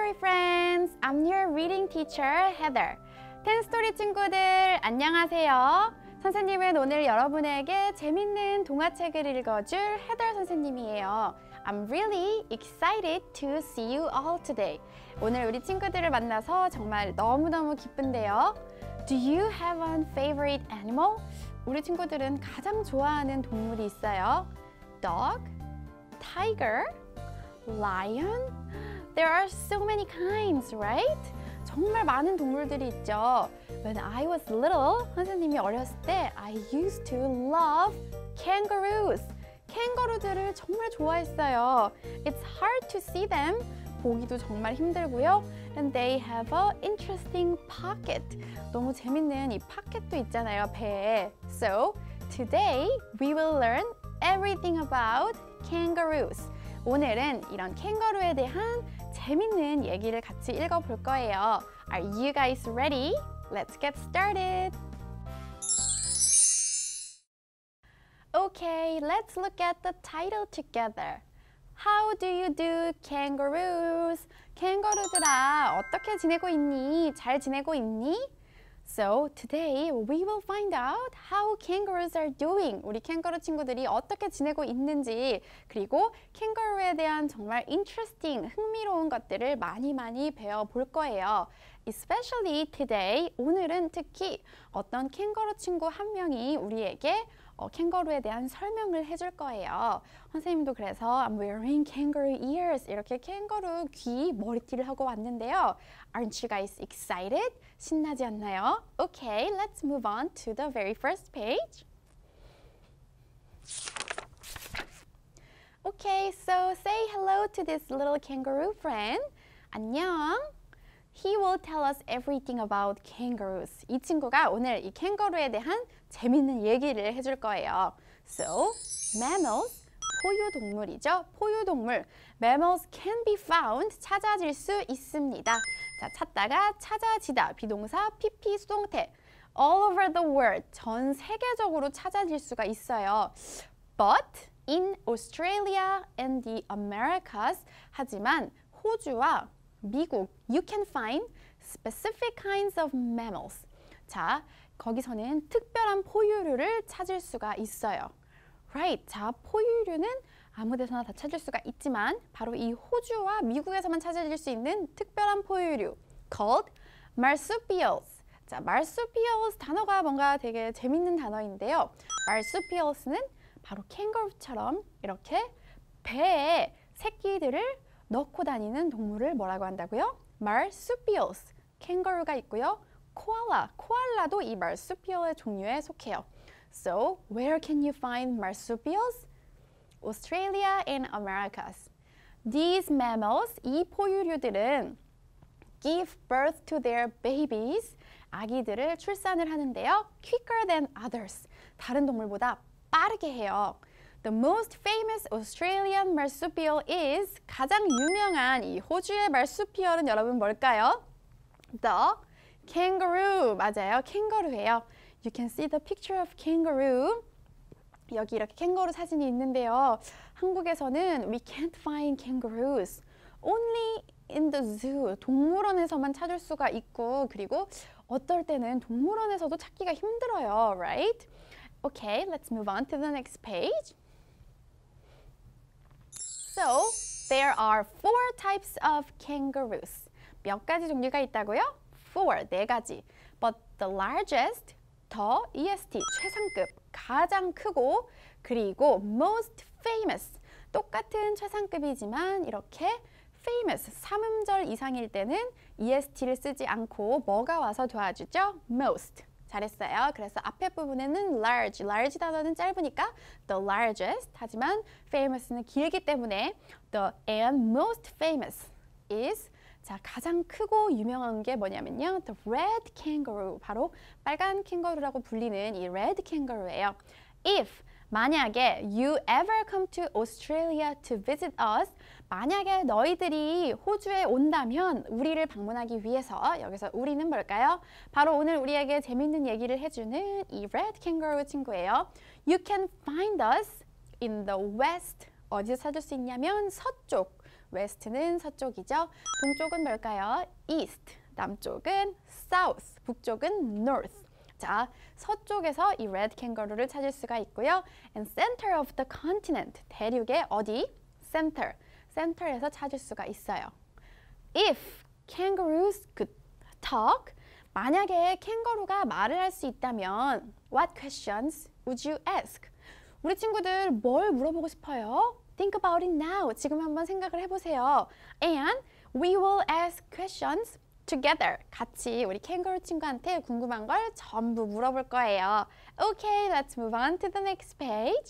Story friends! I'm your reading teacher, Heather. 10스토리 친구들, 안녕하세요. 선생님은 오늘 여러분에게 재밌는 동화책을 읽어줄 Heather 선생님이에요. I'm really excited to see you all today. 오늘 우리 친구들을 만나서 정말 너무너무 기쁜데요. Do you have a favorite animal? 우리 친구들은 가장 좋아하는 동물이 있어요. Dog, tiger, lion? There are so many kinds, right? 정말 많은 동물들이 있죠. When I was little, 선생님이 어렸을 때 I used to love kangaroos. 캥거루들을 정말 좋아했어요. It's hard to see them. 보기도 정말 힘들고요. And they have an interesting pocket. 너무 재밌는 이 파켓도 있잖아요, 배에. So, today we will learn everything about kangaroos. 오늘은 이런 캥거루에 대한 재밌는 얘기를 같이 읽어볼 거예요. Are you guys ready? Let's get started. Okay, let's look at the title together. How do you do, kangaroos? 캥거루들아, 어떻게 지내고 있니? 잘 지내고 있니? So, today we will find out how kangaroos are doing. 우리 캥거루 친구들이 어떻게 지내고 있는지, 그리고 캥거루에 대한 정말 interesting, 흥미로운 것들을 많이 배워볼 거예요. Especially today, 오늘은 특히 어떤 캥거루 친구 한 명이 우리에게 캥거루에 대한 설명을 해줄 거예요. 선생님도 그래서 I'm wearing kangaroo ears 이렇게 캥거루 귀 머리띠를 하고 왔는데요. Aren't you guys excited? 신나지 않나요? Okay, let's move on to the very first page. Okay, so say hello to this little kangaroo friend. 안녕. He will tell us everything about kangaroos. 이 친구가 오늘 이 캥거루에 대한 재밌는 얘기를 해줄 거예요. So, mammals, 포유동물이죠. 포유동물. Mammals can be found, 찾아질 수 있습니다. 자, 찾다가 찾아지다, 비동사, PP, 수동태. All over the world, 전 세계적으로 찾아질 수가 있어요. But in Australia and the Americas, 하지만 호주와 미국, you can find specific kinds of mammals. 자, 거기서는 특별한 포유류를 찾을 수가 있어요. Right. 자, 포유류는 아무 데서나 다 찾을 수가 있지만 바로 이 호주와 미국에서만 찾아질 수 있는 특별한 포유류 called marsupials. 자, marsupials 단어가 뭔가 되게 재밌는 단어인데요. marsupials는 바로 캥거루처럼 이렇게 배에 새끼들을 넣고 다니는 동물을 뭐라고 한다고요? marsupials. 캥거루가 있고요. 코알라. 코알라도 이 marsupial의 종류에 속해요. So, where can you find marsupials? Australia and Americas. These mammals, 이 포유류들은 give birth to their babies. 아기들을 출산을 하는데요. quicker than others. 다른 동물보다 빠르게 해요. The most famous Australian marsupial is 가장 유명한 이 호주의 marsupial은 여러분 뭘까요? The kangaroo. 맞아요. 캥거루예요. You can see the picture of kangaroo. 여기 이렇게 캥거루 사진이 있는데요. 한국에서는 we can't find kangaroos. Only in the zoo. 동물원에서만 찾을 수가 있고 그리고 어떨 때는 동물원에서도 찾기가 힘들어요. Right? Okay, let's move on to the next page. So, there are 4 types of kangaroos. 몇 가지 종류가 있다고요? 4, 4가지. But the largest, 더, EST, 최상급, 가장 크고 그리고 most famous, 똑같은 최상급이지만 이렇게 famous, 3음절 이상일 때는 EST를 쓰지 않고 뭐가 와서 도와주죠? most. 잘했어요. 그래서 앞에 부분에는 large, large 단어는 짧으니까 the largest, 하지만 famous는 길기 때문에 the and most famous is 자, 가장 크고 유명한 게 뭐냐면요. The red kangaroo, 바로 빨간 캥거루라고 불리는 이 red kangaroo예요. If, 만약에 you ever come to Australia to visit us, 만약에 너희들이 호주에 온다면 우리를 방문하기 위해서 여기서 우리는 뭘까요? 바로 오늘 우리에게 재밌는 얘기를 해주는 이 red kangaroo 친구예요. You can find us in the west. 어디서 찾을 수 있냐면 서쪽. west는 서쪽이죠. 동쪽은 뭘까요? east. 남쪽은 south. 북쪽은 north. 자, 서쪽에서 이 red kangaroo를 찾을 수가 있고요. And center of the continent. 대륙의 어디? center. center에서 찾을 수가 있어요. If kangaroos could talk, 만약에 캥거루가 말을 할 수 있다면 what questions would you ask? 우리 친구들 뭘 물어보고 싶어요? Think about it now. 지금 한번 생각을 해보세요. And we will ask questions together. 같이 우리 캥거루 친구한테 궁금한 걸 전부 물어볼 거예요. Okay, let's move on to the next page.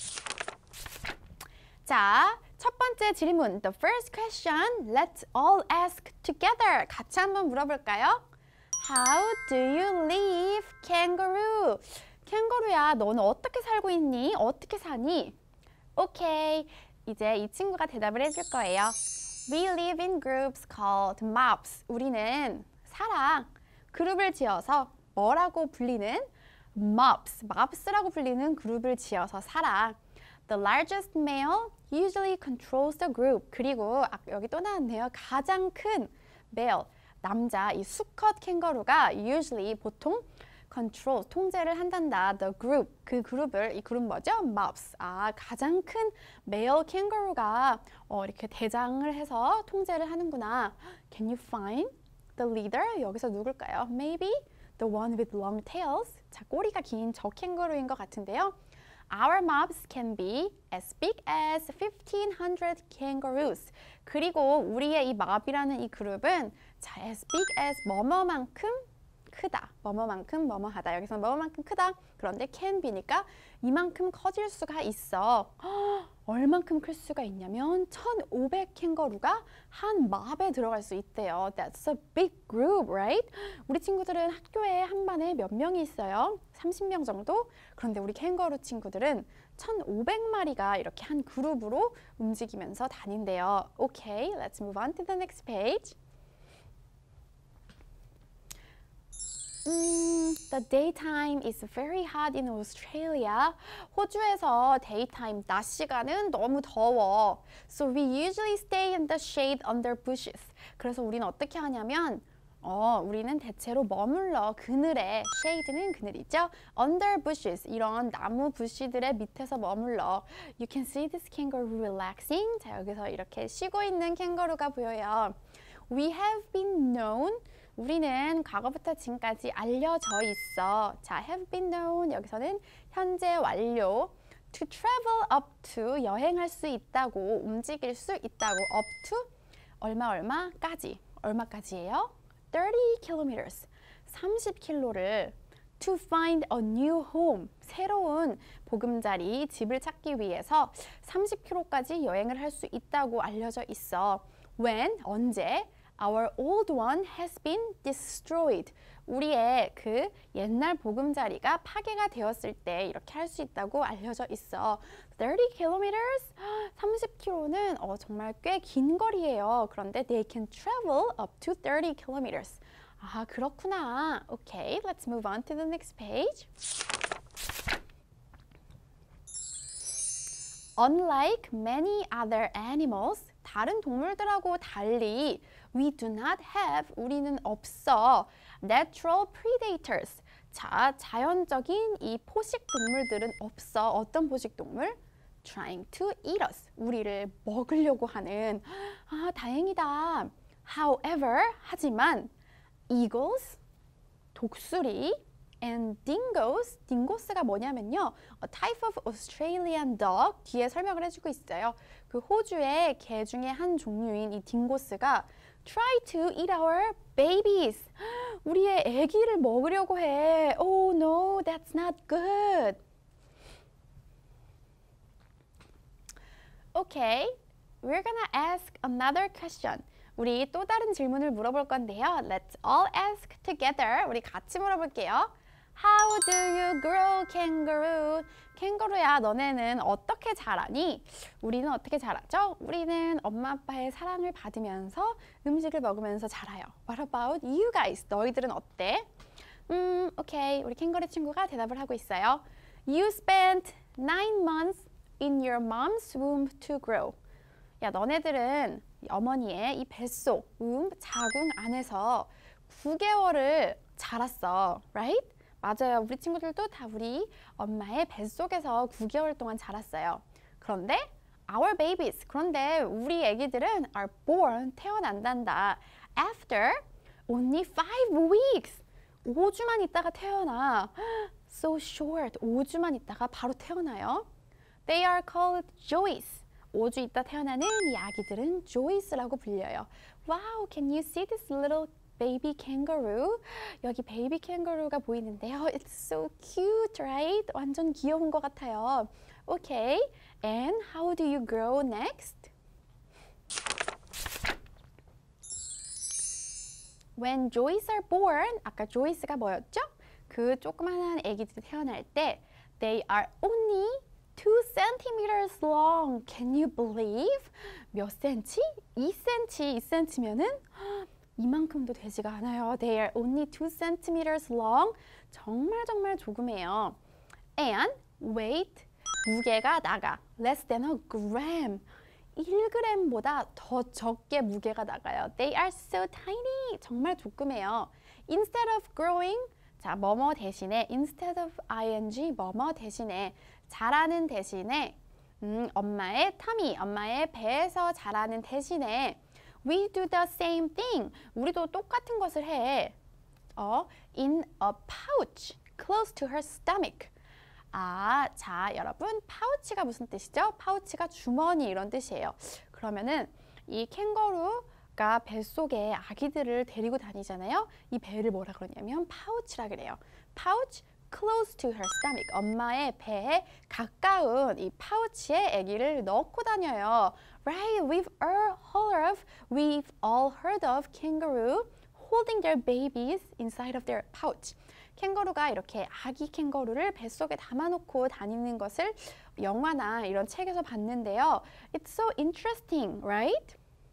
자, 첫 번째 질문. The first question, let's all ask together. 같이 한번 물어볼까요? How do you live, kangaroo? 캥거루야, 너는 어떻게 살고 있니? 어떻게 사니? 오케이, 이제 이 친구가 대답을 해줄 거예요. We live in groups called mobs. 우리는 살아. 그룹을 지어서 뭐라고 불리는? mobs. mobs라고 불리는 그룹을 지어서 살아. The largest male usually controls the group. 그리고 여기 또 나왔네요. 가장 큰 male, 남자, 이 수컷 캥거루가 usually 보통 control, 통제를 한단다. The group, 그 그룹을, 이 그룹 뭐죠? mobs. 아, 가장 큰 male 캥거루가 이렇게 대장을 해서 통제를 하는구나. Can you find the leader? 여기서 누굴까요? Maybe the one with long tails. 자, 꼬리가 긴 저 캥거루인 것 같은데요. Our mobs can be as big as 1,500 kangaroos. 그리고 우리의 이 mob이라는 이 그룹은 자, as big as 뭐뭐만큼 크다. 뭐뭐만큼 뭐뭐하다. 여기서 뭐뭐만큼 크다. 그런데 can be니까 이만큼 커질 수가 있어. 얼만큼 클 수가 있냐면 1,500 캥거루가 한 mob에 들어갈 수 있대요. That's a big group, right? 우리 친구들은 학교에 한 반에 몇 명이 있어요? 30명 정도? 그런데 우리 캥거루 친구들은 1,500마리가 이렇게 한 그룹으로 움직이면서 다닌대요. Okay, let's move on to the next page. The daytime is very hot in Australia. 호주에서 daytime, 낮 시간은 너무 더워. So we usually stay in the shade under bushes. 그래서 우리는 어떻게 하냐면 우리는 대체로 머물러 그늘에, shade는 그늘이죠. Under bushes, 이런 나무 부시들의 밑에서 머물러. You can see this kangaroo relaxing. 자, 여기서 이렇게 쉬고 있는 캥거루가 보여요. We have been known. 우리는 과거부터 지금까지 알려져 있어. 자, have been known. 여기서는 현재 완료. To travel up to. 여행할 수 있다고, 움직일 수 있다고. Up to. 얼마까지. 얼마까지예요? 30 kilometers. 30km를 to find a new home. 새로운 보금자리, 집을 찾기 위해서 30km까지 여행을 할 수 있다고 알려져 있어. When, 언제? Our old one has been destroyed. 우리의 그 옛날 보금자리가 파괴가 되었을 때 이렇게 할 수 있다고 알려져 있어. 30 kilometers? 30km는 정말 꽤 긴 거리예요. 그런데 they can travel up to 30 kilometers. 아, 그렇구나. Okay, let's move on to the next page. Unlike many other animals, 다른 동물들하고 달리 we do not have, 우리는 없어. Natural predators. 자, 자연적인 이 포식 동물들은 없어. 어떤 포식 동물? Trying to eat us. 우리를 먹으려고 하는. 아, 다행이다. However, 하지만 eagles, 독수리, and dingoes, dingoes가 뭐냐면요, a type of Australian dog, 뒤에 설명을 해주고 있어요. 그 호주의 개 중에 한 종류인 이 딩고스가 try to eat our babies. 우리의 아기를 먹으려고 해. Oh no, that's not good. Okay, we're gonna ask another question. 우리 또 다른 질문을 물어볼 건데요. Let's all ask together. 우리 같이 물어볼게요. How do you grow, kangaroo? 캥거루야, 너네는 어떻게 자라니? 우리는 어떻게 자라죠? 우리는 엄마 아빠의 사랑을 받으면서 음식을 먹으면서 자라요. What about you guys? 너희들은 어때? 오케이. 우리 캥거루 친구가 대답을 하고 있어요. You spent 9 months in your mom's womb to grow. 야, 너네들은 어머니의 이 뱃속, 자궁 안에서 9개월을 자랐어. Right? 맞아요. 우리 친구들도 다 우리 엄마의 뱃속에서 9개월 동안 자랐어요. 그런데 our babies, 그런데 우리 애기들은 are born, 태어난단다. After only 5 weeks. 5주만 있다가 태어나. So short. 5주만 있다가 바로 태어나요. They are called joys. 5주 있다 태어나는 이 아기들은 joys라고 불려요. Wow, can you see this little baby kangaroo? 여기 베이비 캥거루가 보이는데요. It's so cute, right? 완전 귀여운 것 같아요. Okay, and how do you grow next? When joys are born, 아까 joys가 뭐였죠? 그 조그만한 아기들이 태어날 때 they are only 2 centimeters long. Can you believe? 몇 센치? 2cm, 2cm면은 이만큼도 되지가 않아요. They are only 2 centimeters long. 정말 조그매요. And weight, 무게가 나가. Less than a gram. 1g보다 더 적게 무게가 나가요. They are so tiny. 정말 조그매요. Instead of growing, 자, 뭐뭐 대신에 instead of ing, 뭐뭐 대신에 자라는 대신에 엄마의 tummy, 엄마의 배에서 자라는 대신에 we do the same thing. 우리도 똑같은 것을 해. In a pouch close to her stomach. 아, 자, 여러분, 파우치가 무슨 뜻이죠? 파우치가 주머니 이런 뜻이에요. 그러면은 이 캥거루가 뱃속에 아기들을 데리고 다니잖아요. 이 배를 뭐라 그러냐면 파우치라 그래요. pouch close to her stomach. 엄마의 배에 가까운 이 파우치에 아기를 넣고 다녀요. Right, we've all heard of kangaroo holding their babies inside of their pouch. 캥거루가 이렇게 아기 캥거루를 뱃속에 담아놓고 다니는 것을 영화나 이런 책에서 봤는데요. It's so interesting, right?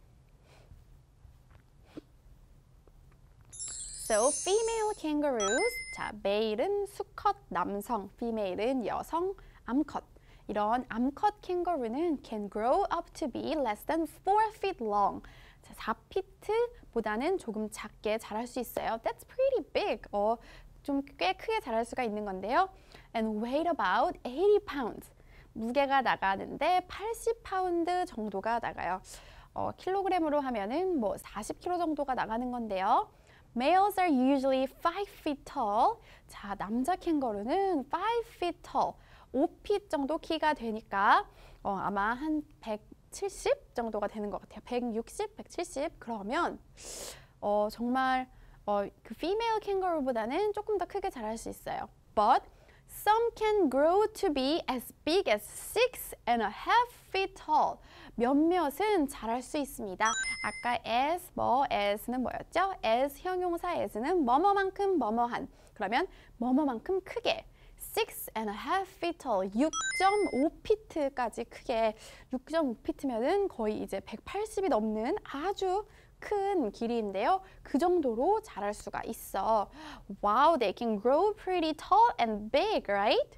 So, female kangaroos. 자, male은 수컷 남성, female은 여성 암컷. 이런 암컷 캥거루는 can grow up to be less than 4 feet long. 자, 4피트보다는 조금 작게 자랄 수 있어요. That's pretty big. 좀 꽤 크게 자랄 수가 있는 건데요. And weigh about 80 pounds. 무게가 나가는데 80파운드 정도가 나가요. 킬로그램으로 하면은 뭐 40kg 정도가 나가는 건데요. Males are usually 5 feet tall. 자, 남자 캥거루는 5 feet tall. 5feet 정도 키가 되니까 아마 한 170 정도가 되는 것 같아요. 160, 170. 그러면 정말 그 female kangaroo보다는 조금 더 크게 자랄 수 있어요. But some can grow to be as big as 6.5 feet tall. 몇몇은 자랄 수 있습니다. 아까 as는 뭐였죠? as 형용사 as는 뭐뭐만큼 뭐뭐한. 그러면 뭐뭐만큼 크게. 6.5 feet tall, 6.5피트까지 크게. 6.5피트면은 거의 이제 180이 넘는 아주 큰 길이인데요. 그 정도로 자랄 수가 있어. Wow, they can grow pretty tall and big, right?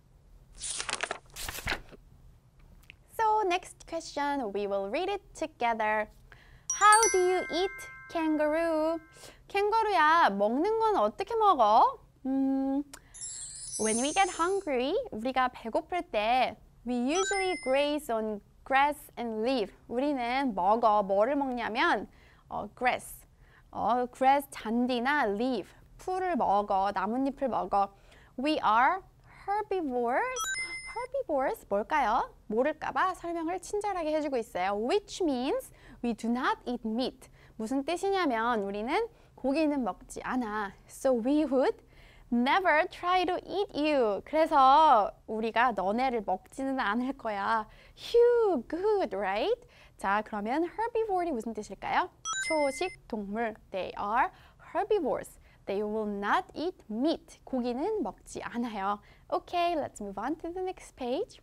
So next question, we will read it together. How do you eat kangaroo? 캥거루야, 먹는 건 어떻게 먹어? When we get hungry, 우리가 배고플 때 we usually graze on grass and leaf. 우리는 뭐를 먹냐면 grass, grass 잔디나 leaf, 풀을 먹어, 나뭇잎을 먹어. We are herbivores. Herbivores 뭘까요? 모를까봐 설명을 친절하게 해주고 있어요. Which means we do not eat meat. 무슨 뜻이냐면 우리는 고기는 먹지 않아. So we would never try to eat you. 그래서 우리가 너네를 먹지는 않을 거야. Phew, good, right? 자, 그러면 herbivore이 무슨 뜻일까요? 초식 동물. They are herbivores. They will not eat meat. 고기는 먹지 않아요. Okay, let's move on to the next page.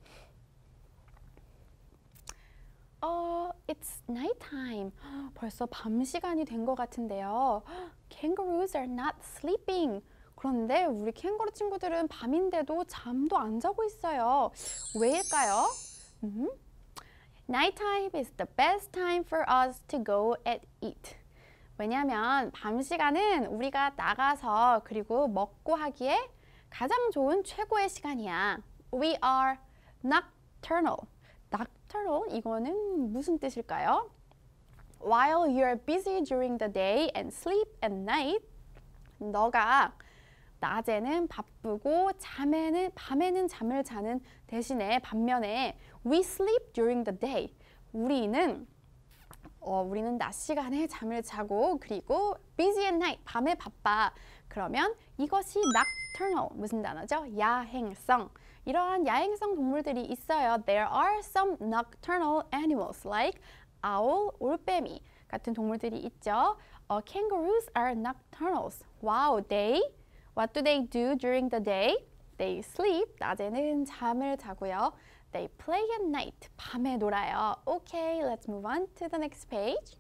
It's nighttime. 벌써 밤 시간이 된 것 같은데요. Kangaroos are not sleeping. 그런데 우리 캥거루 친구들은 밤인데도 잠도 안 자고 있어요. 왜일까요? Nighttime is the best time for us to go and eat. 왜냐하면 밤 시간은 우리가 나가서 그리고 먹고 하기에 가장 좋은 최고의 시간이야. We are nocturnal. Nocturnal 이거는 무슨 뜻일까요? While you're busy during the day and sleep at night, 너가 낮에는 바쁘고 밤에는 잠을 자는 대신에 반면에 we sleep during the day. 우리는 낮 시간에 잠을 자고 그리고 busy at night, 밤에 바빠. 그러면 이것이 nocturnal, 무슨 단어죠? 야행성. 이러한 야행성 동물들이 있어요. There are some nocturnal animals like owl, 올빼미 같은 동물들이 있죠. Kangaroos are nocturnals. Wow, what do they do during the day? They sleep, 낮에는 잠을 자고요. They play at night, 밤에 놀아요. Okay, let's move on to the next page.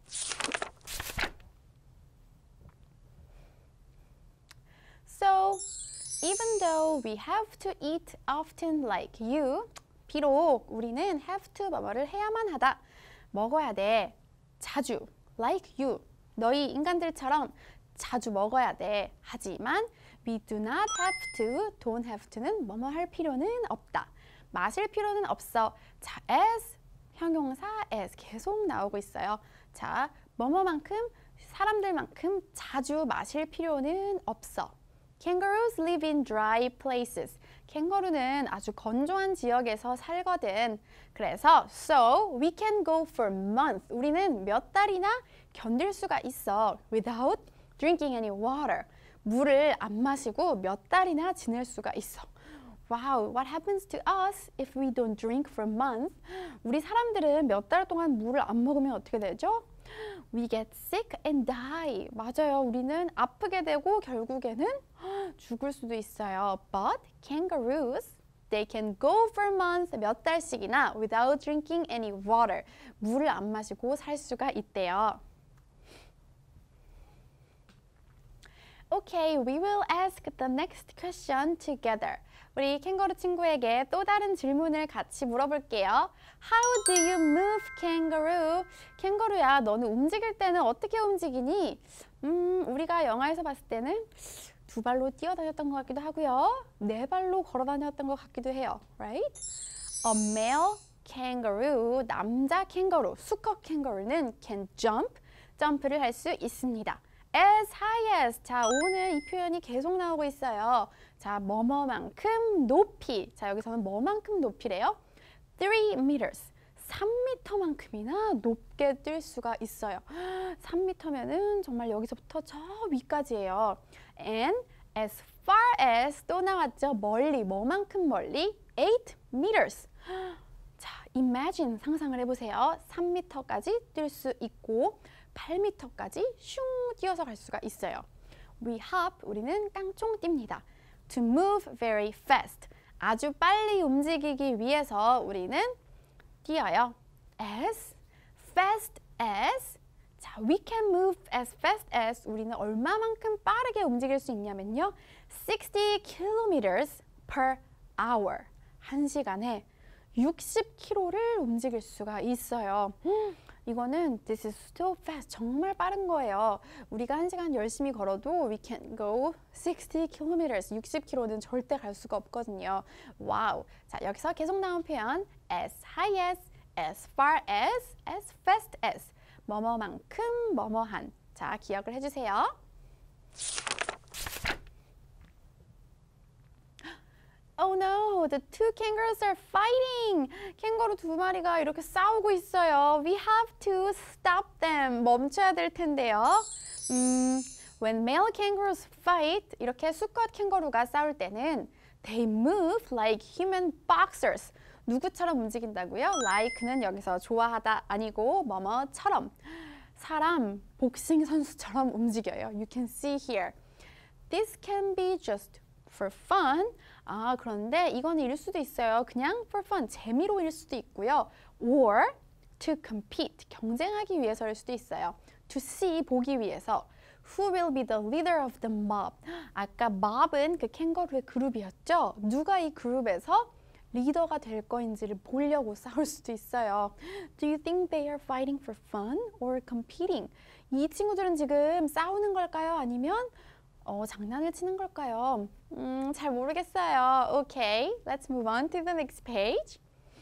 So, even though we have to eat often like you, 비록 우리는 have to 뭐뭐를 해야만 하다, 먹어야 돼, 자주, like you, 너희 인간들처럼 자주 먹어야 돼. 하지만 we do not have to, don't have to는 뭐뭐 할 필요는 없다. 마실 필요는 없어. 자, as, 형용사 as 계속 나오고 있어요. 자, 뭐뭐만큼, 사람들만큼 자주 마실 필요는 없어. Kangaroos live in dry places. 캥거루는 아주 건조한 지역에서 살거든. 그래서 so we can go for months. 우리는 몇 달이나 견딜 수가 있어. Without drinking any water. 물을 안 마시고 몇 달이나 지낼 수가 있어. Wow, what happens to us if we don't drink for months? 우리 사람들은 몇 달 동안 물을 안 먹으면 어떻게 되죠? We get sick and die. 맞아요. 우리는 아프게 되고 결국에는 죽을 수도 있어요. But kangaroos, they can go for months, 몇 달씩이나 without drinking any water. 물을 안 마시고 살 수가 있대요. Okay, we will ask the next question together. 우리 캥거루 친구에게 또 다른 질문을 같이 물어볼게요. How do you move, kangaroo? 캥거루야, 너는 움직일 때는 어떻게 움직이니? 우리가 영화에서 봤을 때는 두 발로 뛰어다녔던 것 같기도 하고요. 네 발로 걸어다녔던 것 같기도 해요. Right? A male kangaroo, 남자 캥거루, 수컷 캥거루는 can jump, 점프를 할 수 있습니다. As high as. 자, 오늘 이 표현이 계속 나오고 있어요. 자, 뭐뭐만큼 높이. 자, 여기서는 뭐만큼 높이래요? 3 meters. 3m만큼이나 높게 뛸 수가 있어요. 3m면은 정말 여기서부터 저 위까지예요. And as far as 또 나왔죠. 멀리. 뭐만큼 멀리? 8 meters. 자, imagine 상상을 해보세요. 3m까지 뛸 수 있고 8m까지 슝 뛰어서 갈 수가 있어요. We hop, 우리는 깡총 뜁니다. To move very fast, 아주 빨리 움직이기 위해서 우리는 뛰어요. As fast as, 자, we can move as fast as, 우리는 얼마만큼 빠르게 움직일 수 있냐면요. 60 kilometers per hour, 1시간에 60km를 움직일 수가 있어요. 이거는 this is so fast, 정말 빠른 거예요. 우리가 1시간 열심히 걸어도 we can go 60 kilometers, 60km는 절대 갈 수가 없거든요. 와우. 자, 여기서 계속 나온 표현 as high as far as fast as. 뭐뭐만큼 뭐뭐한. 자, 기억을 해주세요. Oh no, the two kangaroos are fighting. 캥거루 두 마리가 이렇게 싸우고 있어요. We have to stop them. 멈춰야 될 텐데요. When male kangaroos fight, 이렇게 수컷 캥거루가 싸울 때는 they move like human boxers. 누구처럼 움직인다고요? like는 여기서 좋아하다 아니고 뭐뭐처럼. 사람, 복싱 선수처럼 움직여요. You can see here. This can be just for fun. 아, 그런데 이거는 일 수도 있어요. 그냥 for fun, 재미로 일 수도 있고요. Or to compete, 경쟁하기 위해서일 수도 있어요. To see, 보기 위해서. Who will be the leader of the mob? 아까 mob은 그 캥거루의 그룹이었죠. 누가 이 그룹에서 리더가 될 거인지를 보려고 싸울 수도 있어요. Do you think they are fighting for fun or competing? 이 친구들은 지금 싸우는 걸까요? 아니면 장난을 치는 걸까요? 잘 모르겠어요. Okay, let's move on to the next page.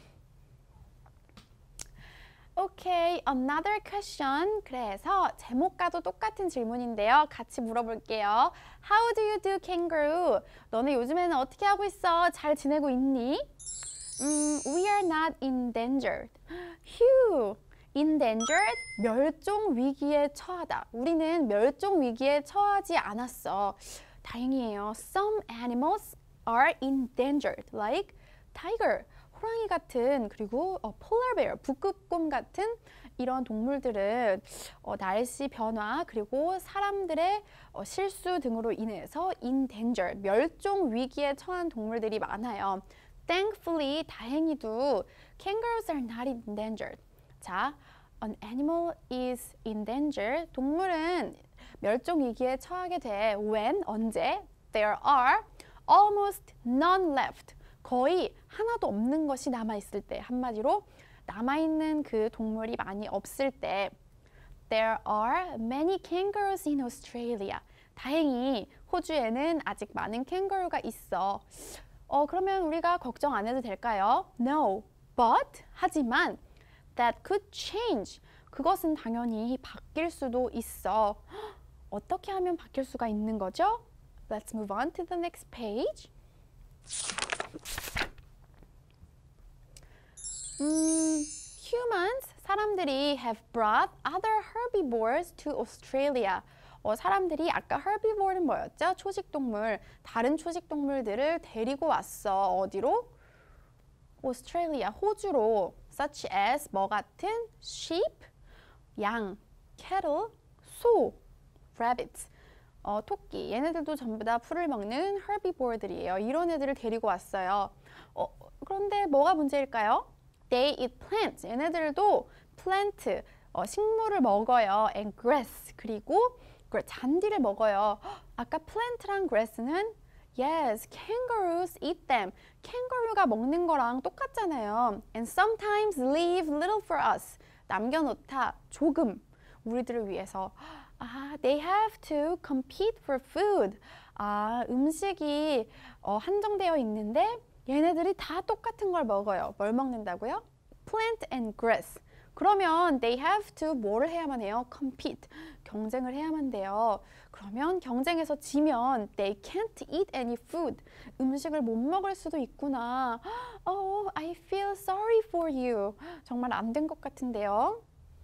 Okay, another question. 그래서 제목과도 똑같은 질문인데요. 같이 물어볼게요. How do you do, kangaroo? 너네 요즘에는 어떻게 하고 있어? 잘 지내고 있니? We are not endangered. Phew. endangered, 멸종 위기에 처하다. 우리는 멸종 위기에 처하지 않았어. 다행이에요. Some animals are endangered, like tiger, 호랑이 같은, 그리고 polar bear, 북극곰 같은 이런 동물들은 날씨 변화 그리고 사람들의 실수 등으로 인해서 endangered, 멸종 위기에 처한 동물들이 많아요. Thankfully, 다행히도 kangaroos are not endangered. 자, an animal is endangered. 동물은 멸종 위기에 처하게 돼. When, 언제? There are almost none left. 거의 하나도 없는 것이 남아있을 때. 한마디로 남아있는 그 동물이 많이 없을 때. There are many kangaroos in Australia. 다행히 호주에는 아직 많은 캥거루가 있어. 그러면 우리가 걱정 안 해도 될까요? No, but 하지만 that could change. 그것은 당연히 바뀔 수도 있어. 어떻게 하면 바뀔 수가 있는 거죠? Let's move on to the next page. Humans, 사람들이 have brought other herbivores to Australia. 사람들이 아까 herbivore는 뭐였죠? 초식동물, 다른 초식동물들을 데리고 왔어. 어디로? 오스트레일리아, 호주로. Such as 뭐 같은? sheep, 양, cattle, 소, rabbits, 토끼. 얘네들도 전부 다 풀을 먹는 herbivore들이에요. 이런 애들을 데리고 왔어요. 그런데 뭐가 문제일까요? They eat plants. 얘네들도 plant, 식물을 먹어요. And grass, 그리고 잔디를 먹어요. 아까 plant랑 grass는 Yes, kangaroos eat them. 캥거루가 먹는 거랑 똑같잖아요. And sometimes leave little for us. 남겨놓다, 조금 우리들을 위해서. They have to compete for food. 음식이 한정되어 있는데 얘네들이 다 똑같은 걸 먹어요. 뭘 먹는다고요? Plant and grass. 그러면 they have to 뭐를 해야만 해요? compete. 경쟁을 해야만 돼요. 그러면 경쟁에서 지면 they can't eat any food. 음식을 못 먹을 수도 있구나. I feel sorry for you. 정말 안 된 것 같은데요.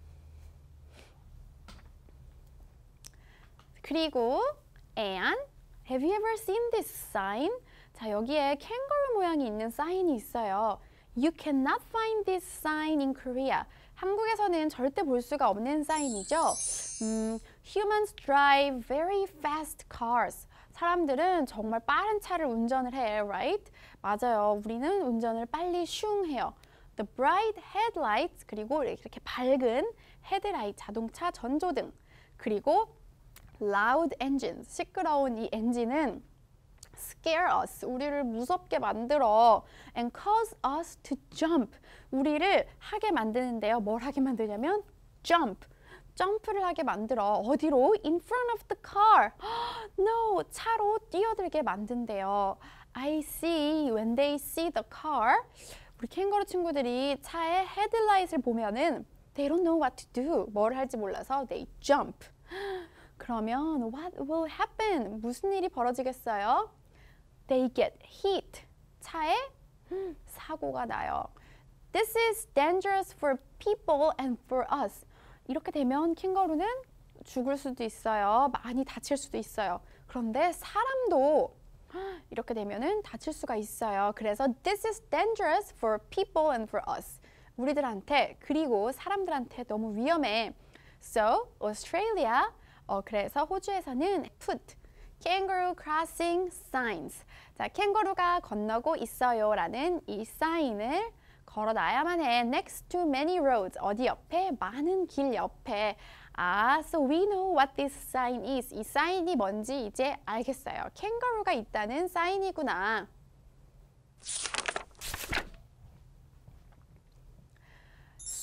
그리고 and have you ever seen this sign? 자, 여기에 캥거루 모양이 있는 사인이 있어요. You cannot find this sign in Korea. 한국에서는 절대 볼 수가 없는 사인이죠. Humans drive very fast cars. 사람들은 정말 빠른 차를 운전을 해, right? 맞아요. 우리는 운전을 빨리 슝 해요. The bright headlights, 그리고 이렇게 밝은 헤드라이트, 자동차 전조등, 그리고 loud engines, 시끄러운 이 엔진은 scare us, 우리를 무섭게 만들어. And cause us to jump, 우리를 하게 만드는데요. 뭘 하게 만드냐면 jump, 점프를 하게 만들어. 어디로? In front of the car. No, 차로 뛰어들게 만든대요. I see when they see the car. 우리 캥거루 친구들이 차의 헤드라이트를 보면은 they don't know what to do. 뭘 할지 몰라서 they jump. 그러면 what will happen? 무슨 일이 벌어지겠어요? They get hit. 차에 사고가 나요. This is dangerous for people and for us. 이렇게 되면 캥거루는 죽을 수도 있어요. 많이 다칠 수도 있어요. 그런데 사람도 이렇게 되면은 다칠 수가 있어요. 그래서 this is dangerous for people and for us. 우리들한테 그리고 사람들한테 너무 위험해. So, Australia, 그래서 호주에서는 put kangaroo crossing signs. 자, 캥거루가 건너고 있어요라는 이 사인을 걸어놔야만 해. Next to many roads. 어디 옆에? 많은 길 옆에. So we know what this sign is. 이 사인이 뭔지 이제 알겠어요. 캥거루가 있다는 사인이구나.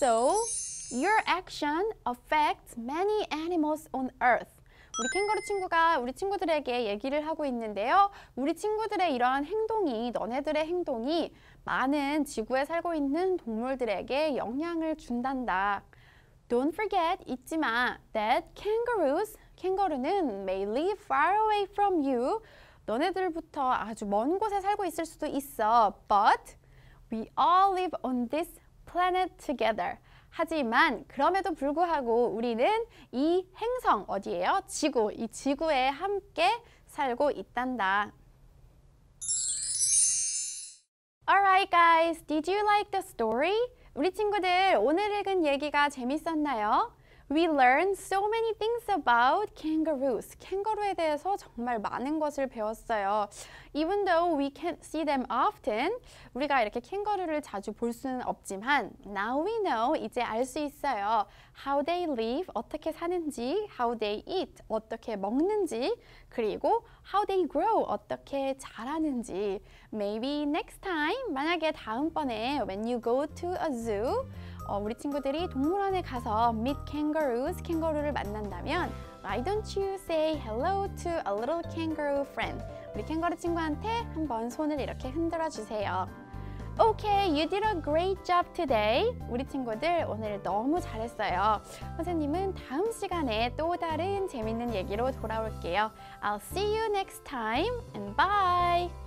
So, your action affects many animals on Earth. 우리 캥거루 친구가 우리 친구들에게 얘기를 하고 있는데요. 우리 친구들의 이러한 행동이, 너네들의 행동이 많은 지구에 살고 있는 동물들에게 영향을 준단다. Don't forget, 잊지 마, that kangaroos, 캥거루는 may live far away from you. 너네들부터 아주 먼 곳에 살고 있을 수도 있어. But we all live on this planet together. 하지만 그럼에도 불구하고 우리는 이 행성 어디예요? 지구, 이 지구에 함께 살고 있단다. Alright guys, did you like the story? 우리 친구들 오늘 읽은 얘기가 재밌었나요? We learned so many things about kangaroos. 캥거루에 대해서 정말 많은 것을 배웠어요. Even though we can't see them often, 우리가 이렇게 캥거루를 자주 볼 수는 없지만 now we know, 이제 알 수 있어요. How they live, 어떻게 사는지, how they eat, 어떻게 먹는지, 그리고 how they grow, 어떻게 자라는지. Maybe next time, 만약에 다음번에 when you go to a zoo, 우리 친구들이 동물원에 가서 meet kangaroos, 캥거루를 만난다면 Why don't you say hello to a little kangaroo friend? 우리 캥거루 친구한테 한번 손을 이렇게 흔들어 주세요. Okay, you did a great job today. 우리 친구들 오늘 너무 잘했어요. 선생님은 다음 시간에 또 다른 재밌는 얘기로 돌아올게요. I'll see you next time and bye!